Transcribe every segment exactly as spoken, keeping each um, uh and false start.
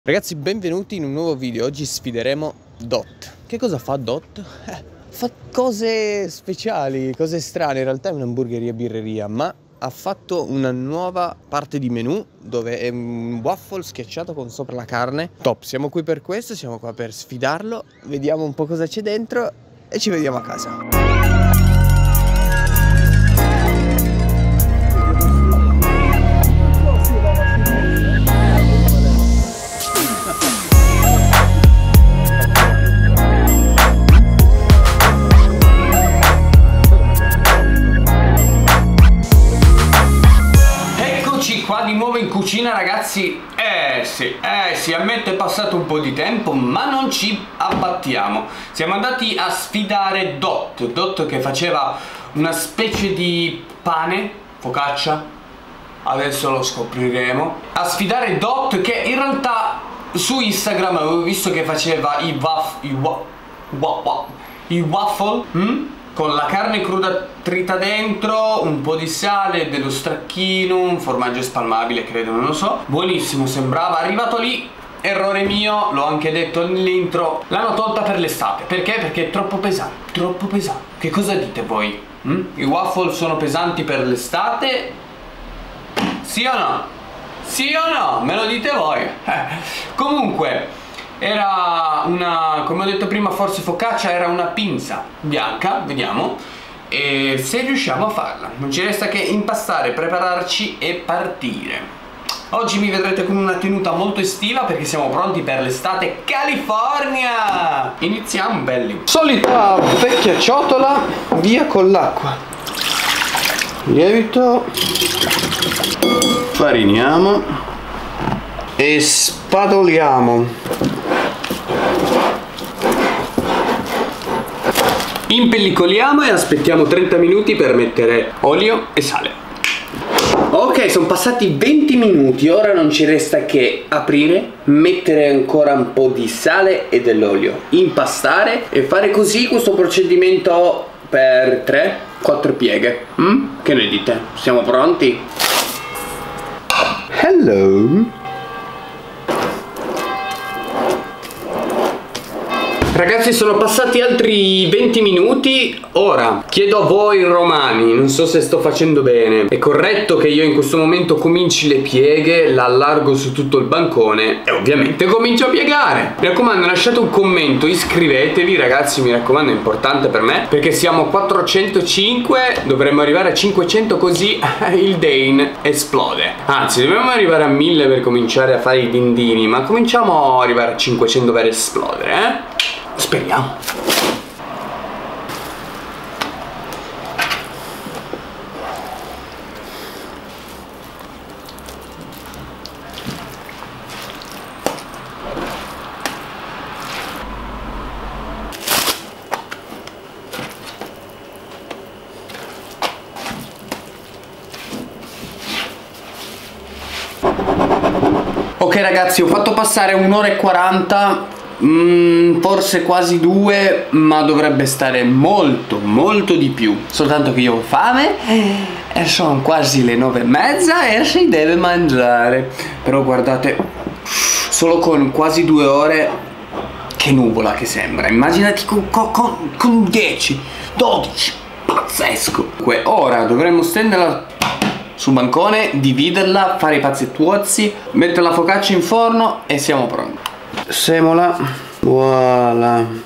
Ragazzi, benvenuti in un nuovo video. Oggi sfideremo Dot. Che cosa fa Dot? Eh, fa cose speciali, cose strane. In realtà è un'hamburgeria birreria, ma ha fatto una nuova parte di menù dove è un waffle schiacciato con sopra la carne. Top, siamo qui per questo, siamo qua per sfidarlo. Vediamo un po' cosa c'è dentro e ci vediamo a casa. Qua di nuovo in cucina, ragazzi. Eh sì, eh sì, ammetto è passato un po' di tempo, ma non ci abbattiamo. Siamo andati a sfidare Dot Dot che faceva una specie di pane, focaccia, adesso lo scopriremo. A sfidare Dot che in realtà su Instagram avevo visto che faceva i waff, i, wa, wa, wa, i waffle hm? con la carne cruda trita dentro, un po' di sale, dello stracchino, un formaggio spalmabile credo, non lo so. Buonissimo sembrava. Arrivato lì, errore mio, l'ho anche detto nell'intro, l'hanno tolta per l'estate. Perché? Perché è troppo pesante, troppo pesante. Che cosa dite voi? Hm? I waffle sono pesanti per l'estate? Sì o no? Sì o no? Me lo dite voi. Eh. Comunque era una, come ho detto prima, forse focaccia, era una pinza bianca, vediamo, e se riusciamo a farla. Non ci resta che impastare, prepararci e partire. Oggi mi vedrete con una tenuta molto estiva perché siamo pronti per l'estate California. Iniziamo belli. Solita vecchia ciotola, via con l'acqua, lievito, fariniamo e spadoliamo. Impellicoliamo e aspettiamo trenta minuti per mettere olio e sale. Ok, sono passati venti minuti, ora non ci resta che aprire, mettere ancora un po' di sale e dell'olio, impastare e fare così questo procedimento per tre quattro pieghe. Mm? Che ne dite? Siamo pronti? Hello! Ragazzi, sono passati altri venti minuti. Ora chiedo a voi romani, non so se sto facendo bene, è corretto che io in questo momento cominci le pieghe, la allargo su tutto il bancone e ovviamente comincio a piegare. Mi raccomando, lasciate un commento, iscrivetevi ragazzi, mi raccomando, è importante per me perché siamo a quattrocentocinque, dovremmo arrivare a cinquecento così il Dane esplode. Anzi, dobbiamo arrivare a mille per cominciare a fare i dindini, ma cominciamo ad arrivare a cinquecento per esplodere, eh? Speriamo. Ok ragazzi, ho fatto passare un'ora e quaranta. Mm, forse quasi due, ma dovrebbe stare molto molto di più. Soltanto che io ho fame e sono quasi le nove e mezza e si deve mangiare. Però guardate, solo con quasi due ore, che nuvola che sembra. Immaginati con, con, con dieci, dodici, pazzesco. Ora dovremmo stenderla sul bancone, dividerla, fare i pazzettuozzi, mettere la focaccia in forno e siamo pronti. Semola, voilà.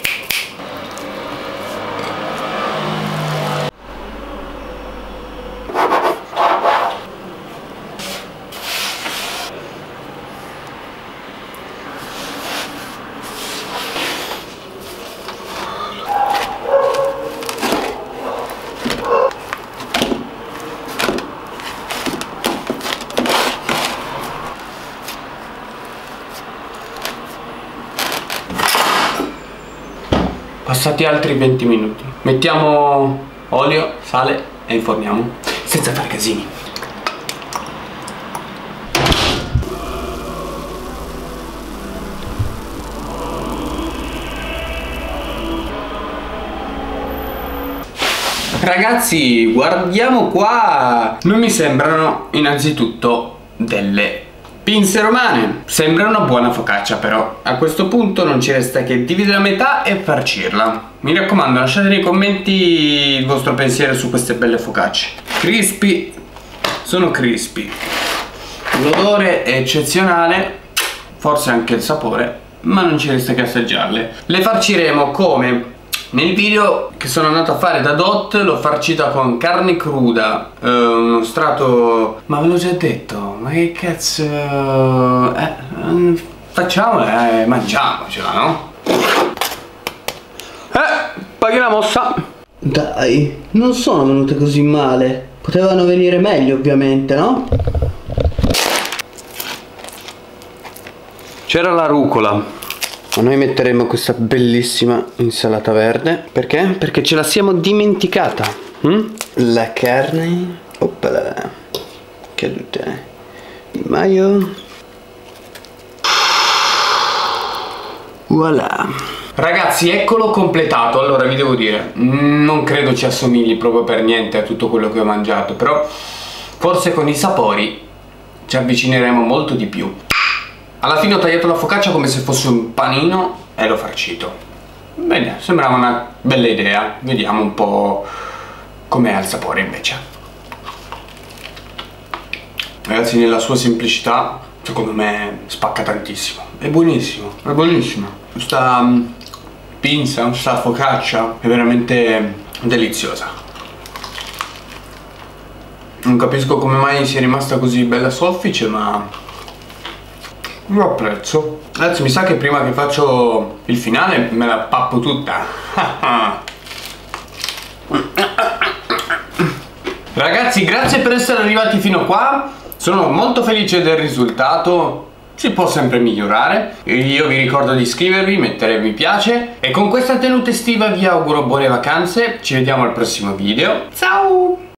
Passati altri venti minuti. Mettiamo olio, sale e inforniamo senza fare casini. Ragazzi, guardiamo qua. Non mi sembrano innanzitutto delle pinze romane. Sembra una buona focaccia, però a questo punto non ci resta che dividere a metà e farcirla. Mi raccomando, lasciate nei commenti il vostro pensiero su queste belle focacce. Crispy, sono crispy. L'odore è eccezionale, forse anche il sapore, ma non ci resta che assaggiarle. Le farciremo come nel video che sono andato a fare da Dot. L'ho farcita con carne cruda, eh, uno strato... ma ve l'ho già detto, ma che cazzo... Eh, facciamola e mangiamocela, no? Eh, paghi la mossa. Dai, non sono venute così male. Potevano venire meglio, ovviamente, no? C'era la rucola. Ma noi metteremo questa bellissima insalata verde. Perché? Perché ce la siamo dimenticata. hm? La carne. Oppala. Cadute. Il maio. Voilà. Ragazzi, eccolo completato. Allora vi devo dire, non credo ci assomigli proprio per niente a tutto quello che ho mangiato, però forse con i sapori ci avvicineremo molto di più. Alla fine ho tagliato la focaccia come se fosse un panino e l'ho farcito. Bene, sembrava una bella idea. Vediamo un po' com'è al sapore invece. Ragazzi, nella sua semplicità secondo me spacca tantissimo. È buonissimo, è buonissimo. Questa um, pinza, questa focaccia è veramente deliziosa. Non capisco come mai sia rimasta così bella soffice, ma lo apprezzo. Ragazzi, mi sa che prima che faccio il finale me la pappo tutta. Ragazzi, grazie per essere arrivati fino qua. Sono molto felice del risultato. Si può sempre migliorare. Io vi ricordo di iscrivervi, mettere mi piace. E con questa tenuta estiva vi auguro buone vacanze. Ci vediamo al prossimo video. Ciao!